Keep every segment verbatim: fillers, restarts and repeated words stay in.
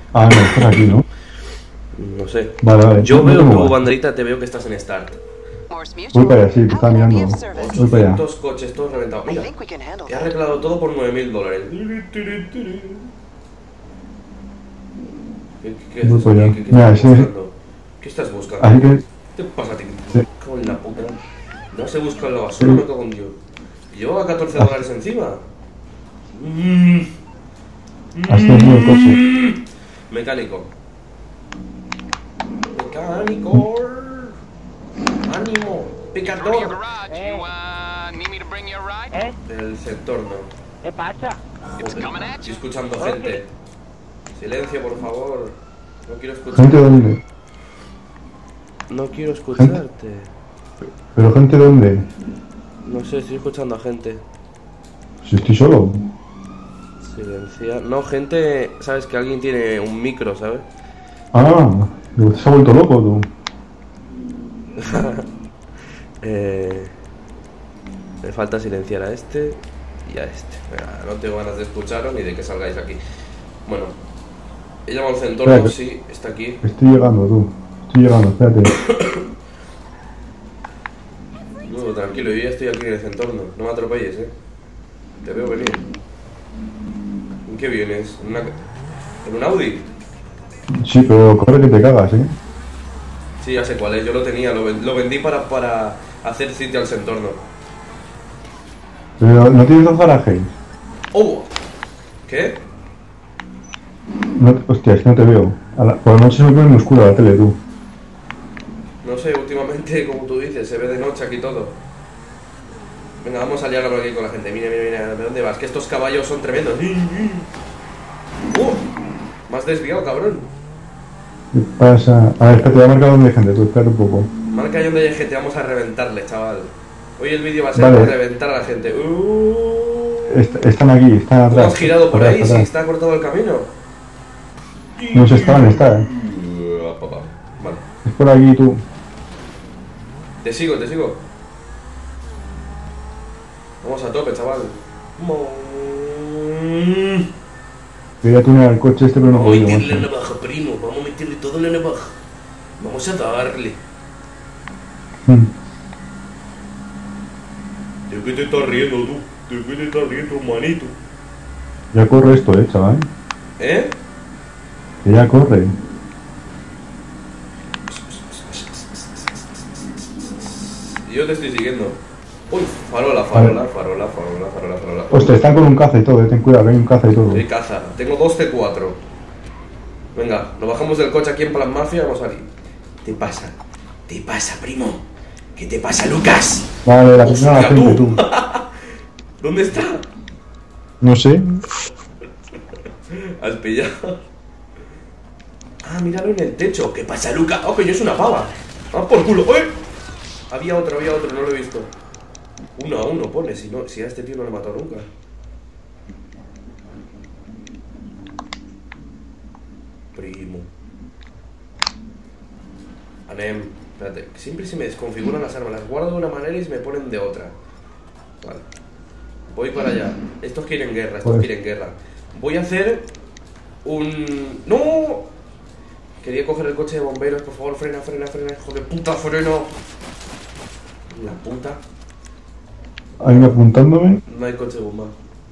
Ah, no, estás aquí, ¿no? No sé. Vale, vale. Yo no, veo no tu vas. banderita, te veo que estás en Start. Voy para allá, sí, te estaba mirando. Voy para allá. ochocientos coches, todos reventados. Mira, he arreglado todo por nueve mil dólares. ¿Qué, qué, qué, Voy para allá. qué, qué, Mira, estás sí. buscando? ¿Qué estás buscando? Así que. ¿Qué te pasa a ti? Sí. Cago en la puta. No se busca en la basura, me cago en Dios. Y llevaba catorce dólares encima. Mm. Has tenido el coche. Mecánico. Mecánico. Ánimo. Picador. Eh. ¿Eh? Del sector no. ¿Qué pasa? Estoy escuchando gente. Silencio, por favor. No quiero ¿Gente escucharte. dónde? No quiero escucharte. ¿Pero gente dónde? No sé, estoy escuchando a gente. Si estoy solo. Silenciar. No, gente. Sabes que alguien tiene un micro, ¿sabes? Ah, se ha vuelto loco tú. eh, me falta silenciar a este y a este. Venga, no tengo ganas de escucharos ni de que salgáis aquí. Bueno, he llamado al centro, Espérate. sí, está aquí. Estoy llegando, tú. Estoy llegando, espérate. No, tranquilo, yo ya estoy aquí en el entorno. No me atropelles, eh. Te veo venir. ¿En qué vienes? ¿En, una... ¿En un Audi? Sí, pero corre que te cagas, ¿eh? Sí, ya sé cuál es. Yo lo tenía, lo, ven- lo vendí para, para hacer sitio al entorno. Pero no tienes dos garajes. ¡Oh! ¿Qué? No, hostia, es que no te veo. A la- por la noche se me pone muy oscura la tele, tú. No sé, últimamente, como tú dices, se ve de noche aquí todo. Venga, vamos a liarla por aquí con la gente. Mira, mira, mira, ¿de dónde vas? Que estos caballos son tremendos. ¡Uh! Me has desviado, cabrón. ¿Qué pasa? A ver, espérate, voy a marcar dónde hay gente, tú, espérate un poco. Marca ahí donde hay gente, vamos a reventarle, chaval. Hoy el vídeo va a ser Vale. para reventar a la gente. ¡Uh! Est- están aquí, están ¿Cómo atrás. has girado por atrás, ahí? Si atrás. está cortado el camino. No se estaban, está, eh. Uh, papá. Vale. Es por aquí, tú. Te sigo, te sigo. Vamos a tope, chaval. Quería tunear el coche este, pero no Vamos a podía. meterle la macho. navaja, primo. Vamos a meterle todo en la navaja. Vamos a darle. Mm. ¿De qué te estás riendo tú? ¿De qué te estás riendo, manito? Ya corre esto, eh, chaval. ¿Eh? Que ya corre. Yo te estoy siguiendo. Uy, farola, farola, farola, farola, farola, farola. Hostia, están con un caza y todo, eh. Ten cuidado, que hay un caza y todo. Soy caza. Tengo dos C cuatro. Venga, nos bajamos del coche aquí en Plan Mafia y vamos aquí. ¿Qué te pasa? ¿Te pasa, primo? ¿Qué te pasa, Lucas? Vale, la Hostia, primera gente, tú. tú. ¿Dónde está? No sé. ¿Has pillado? Ah, míralo en el techo. ¿Qué pasa, Lucas? Oh, coño, es una pava. Ah, por culo. ¡Eh! Había otro, había otro, no lo he visto. Uno a uno pone, si, no, si a este tío no le he matado nunca. Primo. Anem, espérate, siempre se me desconfiguran las armas, las guardo de una manera y se me ponen de otra. Vale. Voy para allá. Estos quieren guerra, estos Joder. quieren guerra. Voy a hacer un... ¡No! Quería coger el coche de bomberos, por favor, frena, frena, frena, hijo de puta, freno. La puta. Alguien apuntándome. No hay coche bomba.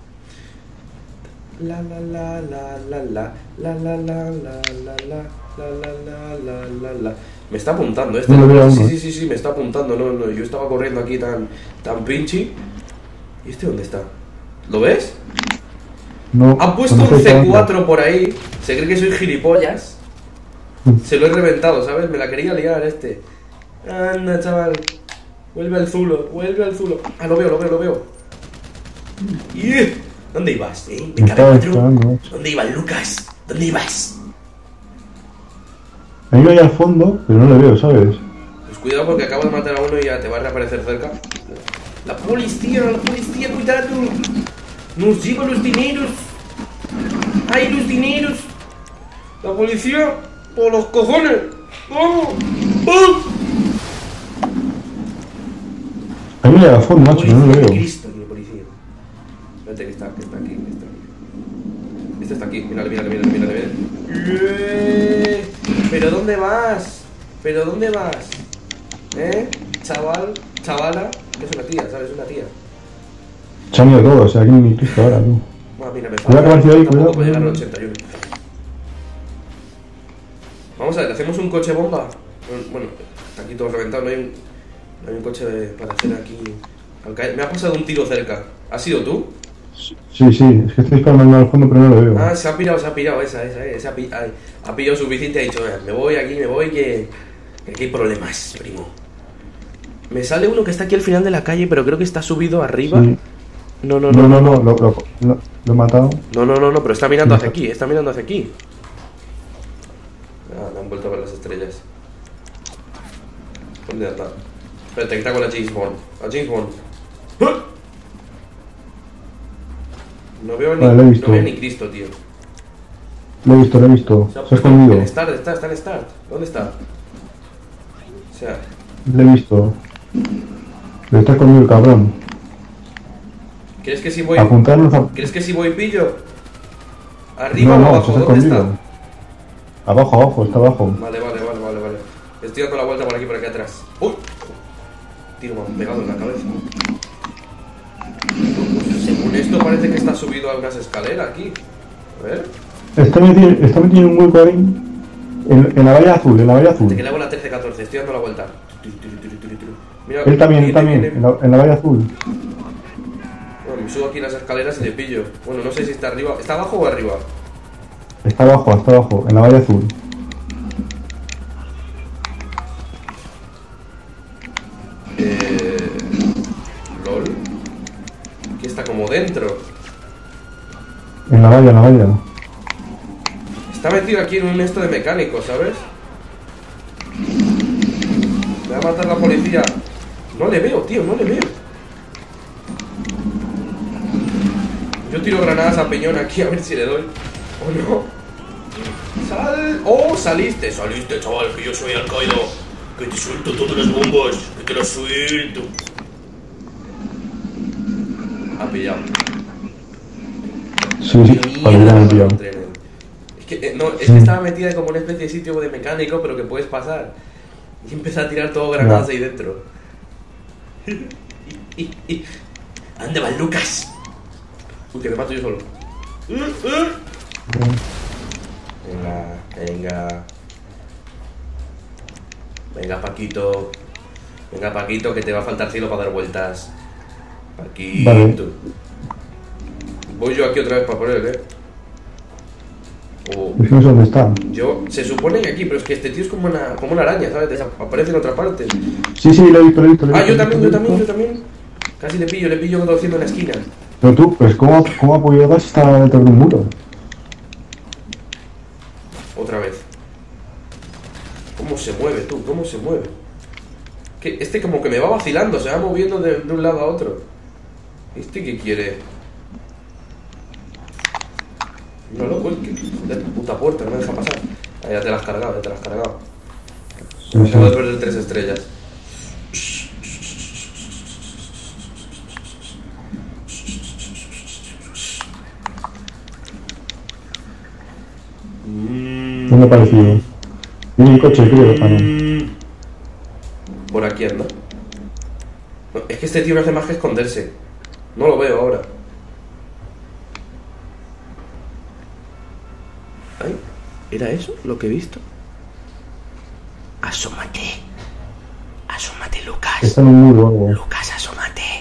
La la la la la la la la la la la la la la la la la la. Me está apuntando este. No lo veo aún, Sí, ¿eh? sí, sí, sí, me está apuntando. No, no, yo estaba corriendo aquí tan tan pinchi. ¿Y este dónde está? ¿Lo ves? No. Ha puesto no un estoy C cagando. cuatro por ahí. Se cree que soy gilipollas. Se lo he reventado, ¿sabes? Me la quería liar este. Anda, chaval. Vuelve al zulo, vuelve al zulo. Ah, lo veo, lo veo, lo veo. ¡Yeah! ¿Dónde ibas, eh? Me Me estaba cabe cuatro. disparando, macho. ¿Dónde ibas, Lucas? ¿Dónde ibas? Hay uno ahí al fondo, pero no le veo, ¿sabes? Pues cuidado porque acabo de matar a uno y ya te va a reaparecer cerca. La policía, la policía, cuidado. Nos lleva los dineros. ¡Ay, los dineros! La policía, por los cojones. ¡Vamos! ¡Vamos! Hay uno ahí al fondo, macho, que no le Policía de veo. Cristo, mi policía. Espérate que está, que está aquí, que está aquí. Este está aquí, mírale, mírale, mírale, mírale, mírale. ¿Pero dónde vas? ¿Pero dónde vas? ¿Eh? Chaval, chavala, que es una tía, ¿sabes? Una tía. Se han ido todos, o sea, aquí ni Cristo ahora, tú. Ah, mira, me Cuidado que falta. apareció ahí, Tampoco cuidado. puedo llegar al ochenta y uno. Vamos a ver, ¿hacemos un coche bomba? Bueno, está aquí todo reventado, no hay un, no hay un coche para hacer aquí. Al caer. Me ha pasado un tiro cerca. ¿Has sido tú? Sí, sí, es que estoy disparando al fondo, pero no lo veo. Ah, se ha pirado, se ha pirado, esa, esa, esa. Ha, pi- ha, ha pillado suficiente y ha dicho, "Eh, me voy aquí, me voy, que, que aquí hay problemas, primo. Me sale uno que está aquí al final de la calle, pero creo que está subido arriba. Sí. No, no, No, no, no, no, lo, lo, lo, lo he matado. No, no, no, no, pero está mirando Sí, hacia está- aquí, está mirando hacia aquí. Ah, le han vuelto a ver las estrellas. ¿Dónde está? Espérate, que está con la James Bond. A James Bond. ¡Ah! No veo ni, Vale, lo he visto. no veo ni Cristo, tío. Lo he visto, lo he visto. Se ha Se ha puesto escondido. en Start, está, está en Start. ¿Dónde está? O sea, Lo he visto. Lo está escondido el cabrón. ¿crees que si voy... Apuntarnos a... ¿Crees que si voy pillo? ¿Arriba No, o no, abajo? se ha ¿Dónde escondido. está? Abajo, abajo, está abajo. Vale, vale, vale, vale, vale. Estoy dando la vuelta por aquí, por aquí atrás. ¡Uy! Tiro, me han pegado en la cabeza. Pues, según esto parece que está subido a unas escaleras aquí. A ver. Está metido, está metido en un hueco ahí. En, en la valla azul, en la valla Te que azul. le hago la trece catorce, estoy dando la vuelta. Mira, Él también, él viene, también. viene. En la, en la valla azul. Bueno, me subo aquí las escaleras y le pillo. Bueno, no sé si está arriba. ¿Está abajo o arriba? Está abajo, está abajo, en la valla azul. Eh... LOL. Aquí está como dentro. En la valla, en la valla. Está metido aquí en un esto de mecánico, ¿sabes? Me va a matar la policía. No le veo, tío, no le veo. Yo tiro granadas a Peñón aquí a ver si le doy. ¿O no? ¡Sal! ¡Oh, saliste! Saliste, chaval, que yo soy Al-Qaeda. Que te suelto todas las bombas. Que te las suelto. Ha pillado. Sí, sí, Mierda, para que me han pillado. entrené. Es que, eh, no, es que estaba metida como una especie de sitio de mecánico, pero que puedes pasar. Y empecé a tirar todo granadas Ya. ahí dentro. y, y, y. ¿A dónde vas, Lucas? Uy, que me mato yo solo. Venga, venga. Venga, Paquito. Venga, Paquito, que te va a faltar cielo para dar vueltas. Paquito. Vale. Voy yo aquí otra vez para poner, ¿eh? O Es que no sé dónde está. yo, se supone que aquí, pero es que este tío es como una, como una araña, ¿sabes? Desa- Aparece en otra parte. Sí, sí, lo he visto, lo he visto. Lo he Ah, visto, yo lo he también, yo visto, también, lo yo he visto. también. Casi le pillo, le pillo conduciendo en la esquina. Pero tú, pues, ¿cómo, cómo ha podido dar si está detrás de un muro? Otra vez. ¿Cómo se mueve, tú? ¿Cómo se mueve? Que este como que me va vacilando, se va moviendo de, de un lado a otro. ¿Este qué quiere? No, loco, es que... Joder, la puta puerta, no me deja pasar. Ah, ya te la has cargado, ya te la has cargado. Sí, sí. Acabo de perder tres estrellas. No me ha parecido. Tiene un coche, creo. Ah, no. Por aquí anda. No, es que este tío no hace más que esconderse. No lo veo ahora. Ay, ¿era eso lo que he visto? Asómate. Asómate, Lucas. Está en un muro o algo. Lucas, asómate.